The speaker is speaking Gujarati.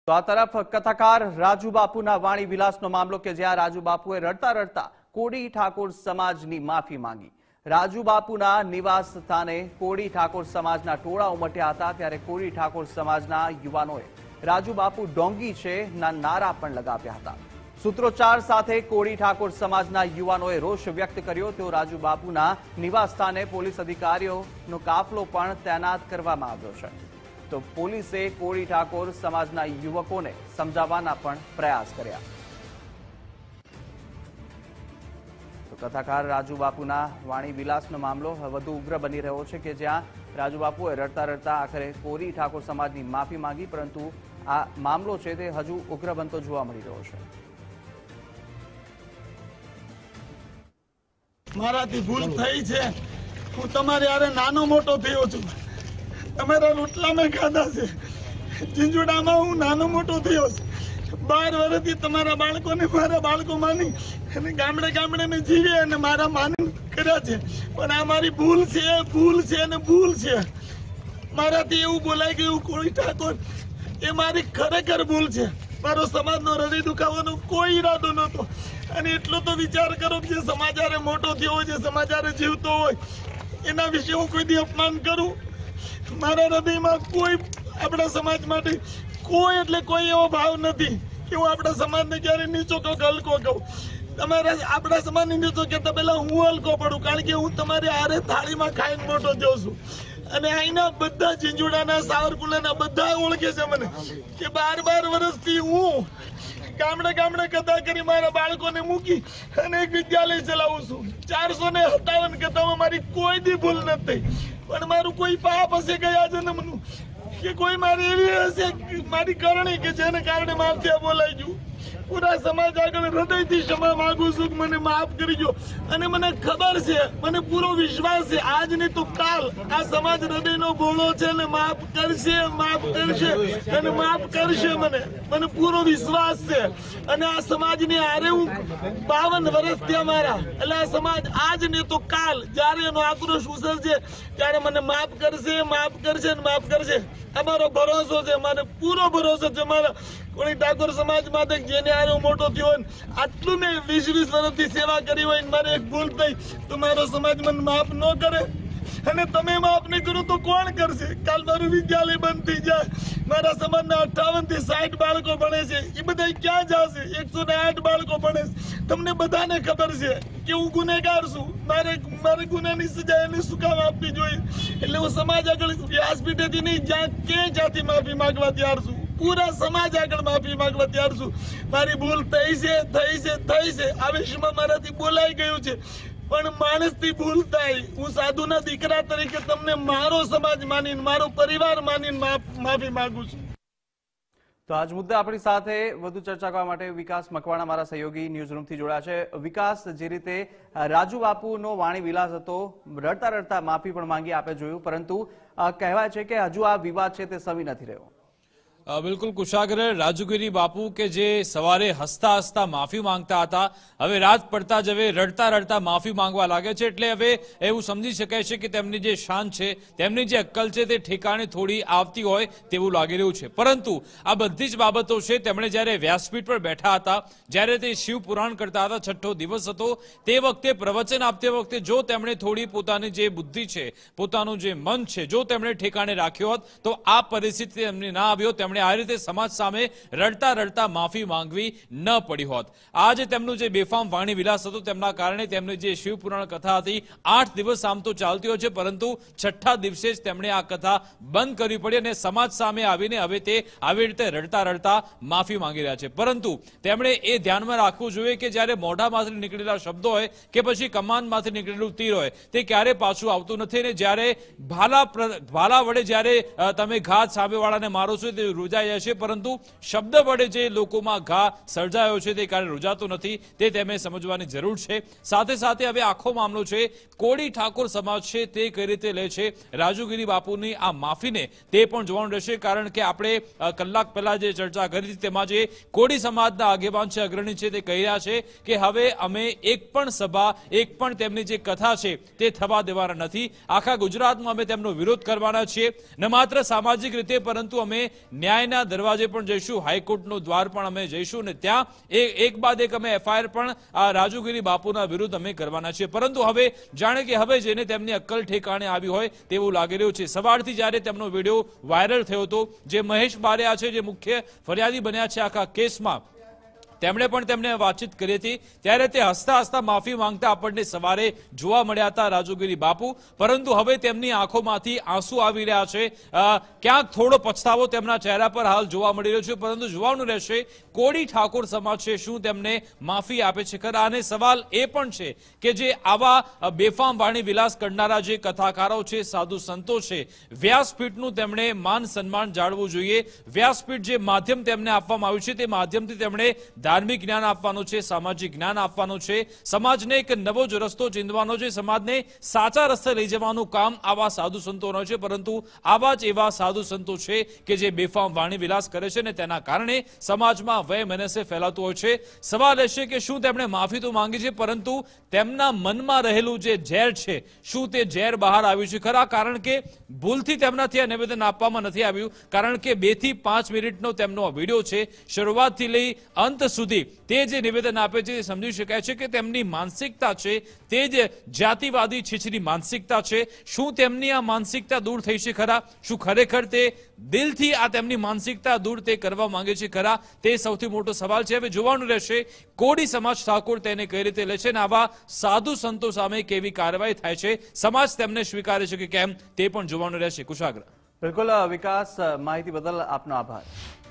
તો આ તરફ કથાકાર રાજુ બાપુના વાણી વિલાસનો મામલો કે જ્યાં રાજુ બાપુએ રડતા રડતા કોડી ઠાકોર સમાજની માફી માંગી। રાજુ બાપુના નિવાસ સ્થાને કોડી ઠાકોર સમાજના ટોળા ઉમટ્યા હતા ત્યારે કોડી ઠાકોર સમાજના યુવાનોએ રાજુ બાપુ ડોંગી છે ના નારા પણ લગાવ્યા હતા। સૂત્રોચ્ચાર સાથે કોડી ઠાકોર સમાજના યુવાનોએ રોષ વ્યક્ત કર્યો। તેઓ રાજુ બાપુના નિવાસ સ્થાને પોલીસ અધિકારીઓનો કાફલો પણ તૈનાત કરવામાં આવ્યો છે। તો પોલીસે કોડી ઠાકોર સમાજના યુવકોને સમજાવવાના પણ પ્રયાસ કર્યા। તો કથાકાર રાજુ બાપુના વાણી વિલાસનો મામલો વધુ ઉગ્ર બની રહ્યો છે કે જ્યાં રાજુ બાપુએ રડતા રડતા આખરે કોડી ઠાકોર સમાજની માફી માંગી, પરંતુ આ મામલો છે તે હજુ ઉગ્ર બનતો જોવા મળી રહ્યો છે। મારાથી ભૂલ થઈ છે, હું તમારે યારે નાનો મોટો થયો છું, તમારા રોટલા મેં ખાધા છે, ઝીંઝુડામાં હું નાનો મોટો થયો છું, 12 વર્ષથી તમારા બાળકોને મારા બાળકો માની અને ગામડે ગામડે મેં જીવે અને મારા માની કર્યા છે, પણ આ મારી ભૂલ છે અને ભૂલ છે। મારાથી એવું બોલાઈ ગયું કોડી ઠાકોર, એ મારી ખરેખર ભૂલ છે। મારો સમાજનો હૃદય દુખાવાનો કોઈ ઈરાદો નહોતો, અને એટલો તો વિચાર કરો કે જે સમાચારે મોટો થયો હોય, જે સમાચારે જીવતો હોય, એના વિશે હું કોઈ દી અપમાન કરું? મારા હૃદયમાં કોઈ આપણા સમાજ માટે કોઈ એટલે કોઈ એવો ભાવ નથી કે હું આપણા સમાજને ક્યારે નીચો કહું કે હલકો કહું। તમારા આપણા સમાજને નીચો કહેતા પહેલા હું હલકો પડું, કારણ કે હું તમારી હારે થાળીમાં ખાઈને મોટો થયો છું। અને અહીંના બધા ઝીંઝુડાના સાવરકુંડલાના બધા ઓળખે છે મને કે 12 વર્ષથી હું ગામડે ગામડે કથા કરી મારા બાળકોને મૂકી અને એક વિદ્યાલય ચલાવું છું। 457 કથામાં મારી કોઈ દી ભૂલ નથી, પણ મારું કોઈ પાપ હશે ગયા જન્મનું કે કોઈ મારી એવી હશે મારી કરણી કે જેને કારણે મારથી બોલાઈ ગયું। પૂરા સમાજ આગળ હૃદયથી ક્ષમા માંગુ છું કે મને માફ કરજો, અને મને ખબર છે, મને પૂરો વિશ્વાસ છે, આજ નહીં તો કાલ આ સમાજ હૃદયનો ભોળો છે અને માફ કરશે અને માફ કરશે। મને પૂરો વિશ્વાસ છે, અને આ સમાજની હારે હું 52 વર્ષથી અમારા, એટલે આ સમાજ આજ નહીં તો કાલ જ્યારે એનો આક્રોશ ઉછળશે ત્યારે મને માફ કરશે અને માફ કરશે। અમારો ભરોસો છે, મને પૂરો ભરોસો છે મારા કોડી ઠાકોર સમાજ માટે, જેને હારે હું મોટો થયો હોય, આટલું મેં 20 વર્ષથી સેવા કરી હોય, મારે એક ભૂલ થઈ તો મારો સમાજ મને માફ ન કરે, અને તમે માફ નહીં કરો તો કોણ કરશે? કાલ મારું વિદ્યાલય બંધ થઈ જાય, મારા સમાજના 58 થી 60 બાળકો ભણે છે, એ બધા ક્યાં જશે? 108 બાળકો ભણે છે। તમને બધાને ખબર છે કે હું ગુનેગાર છું, મારે ગુનાની સજા એને શું કામ આપવી જોઈએ? એટલે હું સમાજ આગળ વ્યાસપીઠેથી નહીં, જ્યાંથી માફી માંગવા તૈયાર છું, પૂરા સમાજ આગળ માફી માંગવા તૈયાર છું। મારી ભૂલ થઈ છે, આવેશમાં મારાથી બોલાઈ ગયું છે, પણ માણસથી ભૂલ થાય। હું સાધુના દીકરા તરીકે તમને મારો સમાજ માનીને, મારો પરિવાર માનીને માફી માંગુ છું। તો આજ મુદ્દે આપણી સાથે વધુ ચર્ચા કરવા માટે વિકાસ મકવાણા મારા સહયોગી ન્યૂઝરૂમથી જોડાયા છે। વિકાસ, જે રીતે રાજુ બાપુનો વાણી વિલાસ હતો, રડતા રડતા માફી પણ માંગી આપે જોયું, પરંતુ કહેવાય છે કે હજુ આ વિવાદ છે તે સમી નથી રહ્યો। બિલકુલ કુશાગ્ર, રાજુગીરી બાપુ કે જે સવારે હસતા હસતા માફી માંગતા હતા, હવે રાત પડતા જ હવે રડતા રડતા માફી માંગવા લાગે છે, એટલે હવે એવું સમજી શકાય છે કે તેમની જે શાન છે, તેમની જે અક્કલ છે તે ઠેકાણે થોડી આવતી હોય તેવું લાગી રહ્યું છે। પરંતુ આ બધી જ બાબતો છે, તેમણે જ્યારે વ્યાસપીઠ પર બેઠા હતા, જ્યારે તે શિવ પુરાણ કરતા હતા, 6ઠ્ઠો દિવસ હતો, તે વખતે પ્રવચન આપતી વખતે જો તેમણે થોડી પોતાની જે બુદ્ધિ છે, પોતાનું જે મન છે, જો તેમણે ઠેકાણે રાખ્યો હોત તો આ પરિસ્થિતિ તેમને ના આવ્યો, તેમણે આ રીતે સમાજ સામે રડતા રડતા માફી માંગવી ન પડી હોત। આજે તેમનું જે બેફામ વાણી વિલાસ હતો, તેમના કારણે તેમની જે શિવપુરાણ કથા હતી 8 દિવસ આમ તો ચાલતી હોય છે, પરંતુ 6ઠ્ઠા દિવસે જ તેમણે આ કથા બંધ કરવી પડી, અને સમાજ સામે આવીને હવે તે આવી રીતે રડતા રડતા માફી માંગી રહ્યા છે। પરંતુ તેમણે એ ધ્યાનમાં રાખવું જોઈએ કે જ્યારે મોઢામાંથી નીકળેલા શબ્દો હોય કે પછી કમાનમાંથી નીકળેલું તીર હોય, તે ક્યારે પાછું આવતું નથી, અને જ્યારે ભાલા વડે જ્યારે તમે ઘા સામેવાળાને મારો છો તે રૂજાય છે, પરંતુ શબ્દ વડે જે લોકોમાં ઘા સર્જાયો છે તે કારણે રૂજાતો નથી, તે તેમને સમજવાની જરૂર છે। સાથે સાથે હવે આખો મામલો છે કોડી ઠાકોર સમાજ છે તે કઈ રીતે લે છે રાજુગીરી બાપુની આ માફીને, તે પણ જોવાનું રહેશે, કારણ કે આપણે કલાક પહેલા જે ચર્ચા કરી હતી તેમાં જે કોડી સમાજના આગેવાન છે, અગ્રણી છે, તે કહી રહ્યા છે કે હવે અમે એક પણ સભા, એક પણ તેમની જે કથા છે તે થવા દેવાના નથી। આખા ગુજરાતમાં અમે તેમનો વિરોધ કરવાના છીએ, ન માત્ર સામાજિક રીતે પરંતુ અમે ન્યાય ન્યાયના દરવાજે પણ જઈશું, હાઈકોર્ટનું દ્વાર પણ અમે જઈશું અને ત્યાં એક બાદ એક અમે એફઆઈઆર પણ આ રાજુગીરી બાપુના વિરુદ્ધ અમે કરવાના છીએ. પરંતુ હવે જાણે કે હવે જેને તેમની અક્કલ ઠેકાણે આવી હોય તેવું લાગી રહ્યું છે. સવારથી જ્યારે તેમનો વિડીયો વાયરલ થયો હતો, જે મહેશ બારિયા છે, જે મુખ્ય ફરિયાદી બન્યા છે આખા કેસમાં, તેમણે પણ તેમને વાતચીત કરી હતી ત્યારે તે હસતા હસતા માફી માંગતા આપણને સવારે જોવા મળ્યા હતા રાજુગીરી બાપુ. પરંતુ હવે તેમની આંખોમાંથી આંસુ આવી રહ્યા છે. ક્યાંક થોડો પછતાવો તેમના ચહેરા પર હાલ જોવા મળી રહ્યો છે. પરંતુ જોવાનું રહેશે કોળી ઠાકોર સમાજ છે શું તેમને માફી આપે છે ખરા. અને સવાલ એ પણ છે કે જે આવા બેફામ વાણી વિલાસ કરનારા જે કથાકારો છે, સાધુ સંતો છે, વ્યાસપીઠનું તેમણે માન સન્માન જાળવવું જોઈએ. વ્યાસપીઠ જે માધ્યમ તેમને આપવામાં આવ્યું છે તે માધ્યમથી તેમણે ધાર્મિક જ્ઞાન આપવાનું છે, સામાજિક જ્ઞાન આપવાનું છે, સમાજને એક નવો જ રસ્તો ચીંધવાનો છે, સમાજને સાચા રસ્તે લઈ જવાનું કામ આવા સાધુ સંતોનો છે. પરંતુ આવા જ એવા સાધુ સંતો છે કે જે બેફામ વાણી વિલાસ કરે છે ને તેના કારણે સમાજમાં વય મનસે ફેલાતું હોય છે. સવાલ એ છે કે શું તેમણે માફી તો માંગી છે, પરંતુ તેમના મનમાં રહેલું જે ઝેર છે શું તે ઝેર બહાર આવ્યું છે ખરા. કારણ કે ભૂલથી તેમનાથી આ નિવેદન આપવામાં નથી આવ્યું. કારણ કે 2 થી 5 મિનિટનો તેમનો વિડીયો છે. શરૂઆતથી લઈ અંત સુધી તે જે નિવેદન આપે છે તે સમજી શકાય છે કે તેમની માનસિકતા છે તે જ જાતિવાદી છીછરી માનસિકતા છે. શું તેમની આ માનસિકતા દૂર થઈ છે ખરા? શું ખરેખર તે દિલથી આ તેમની માનસિકતા દૂર તે કરવા માંગે છે ખરા? તે સૌથી મોટો સવાલ છે. હવે જોવાનું રહેશે કોળી સમાજ ઠાકોર તેને કઈ રીતે લે છે અને આવા સાધુ સંતો સામે કેવી કાર્યવાહી થાય છે, સમાજ તેમને સ્વીકારે છે કે કેમ તે પણ જોવાનું રહેશે. કુશાગ્ર. બિલકુલ વિકાસ, માહિતી બદલ આપનો આભાર.